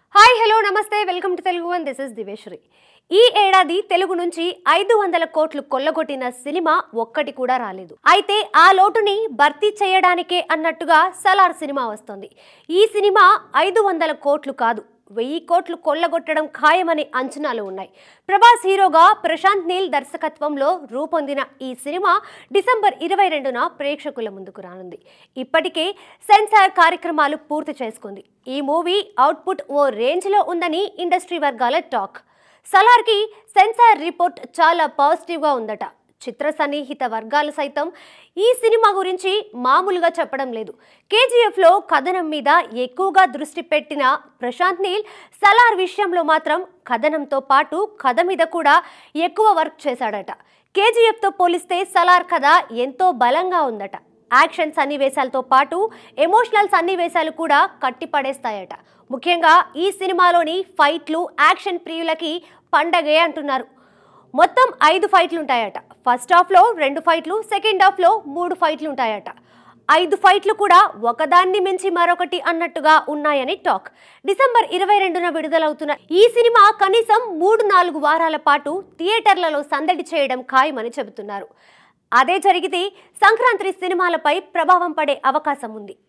Hi hello నమస్తే welcome to Telugu one this is Diveshwari. ఈ ఏడాది తెలుగు నుంచి 500 కోట్లు కొల్లగొట్టిన సినిమా ఒక్కటి కూడా రాలేదు. అయితే ఆ లోటుని భర్తీ చేయడానికే అన్నట్టుగా సలార్ సినిమా వస్తుంది. ఈ సినిమా 500 కోట్లు కాదు, 1000 కోట్లు కొల్లగొట్టడం ఖాయమనే అంచనాలు ఉన్నాయి. ప్రభాస్ హీరోగా ప్రశాంత్ నీల్ దర్శకత్వంలో రూపొందిన ఈ సినిమా డిసెంబర్ 22న ప్రేక్షకుల ముందుకు రానుంది. ఇప్పటికే సెన్సార్ కార్యక్రమాలు పూర్తి చేసుకుంది. ఈ మూవీ అవుట్పుట్ ఓ రేంజ్లో ఉందని ఇండస్ట్రీ వర్గాల టాక్. సలార్కి సెన్సార్ రిపోర్ట్ చాలా పాజిటివ్గా ఉందట. చిత్ర సన్నిహిత వర్గాలు సైతం ఈ సినిమా గురించి మామూలుగా చెప్పడం లేదు. కేజీఎఫ్లో కథనం మీద ఎక్కువగా దృష్టి పెట్టిన ప్రశాంత్ నీల్ సలార్ విషయంలో మాత్రం కథనంతో పాటు కథ మీద కూడా ఎక్కువ వర్క్ చేశాడట. కేజీఎఫ్తో పోలిస్తే సలార్ కథ ఎంతో బలంగా ఉందట. యాక్షన్ సన్నివేశాలతో పాటు ఎమోషనల్ సన్నివేశాలు కూడా కట్టిపడేస్తాయట. ముఖ్యంగా ఈ సినిమాలోని ఫైట్లు యాక్షన్ ప్రియులకి పండగే అంటున్నారు. మొత్తం 5 ఫైట్లు ఉంటాయట. ఫస్ట్ హాఫ్లో 2 ఫైట్లు, సెకండ్ హాఫ్లో 3 ఫైట్లు ఉంటాయట. 5 ఫైట్లు కూడా ఒకదాన్ని మించి మరొకటి అన్నట్టుగా ఉన్నాయని టాక్. డిసెంబర్ 22న విడుదలవుతున్న ఈ సినిమా కనీసం 3-4 వారాల పాటు థియేటర్లలో సందడి చేయడం ఖాయమని చెబుతున్నారు. అదే జరిగితే సంక్రాంతి సినిమాలపై ప్రభావం పడే అవకాశం ఉంది.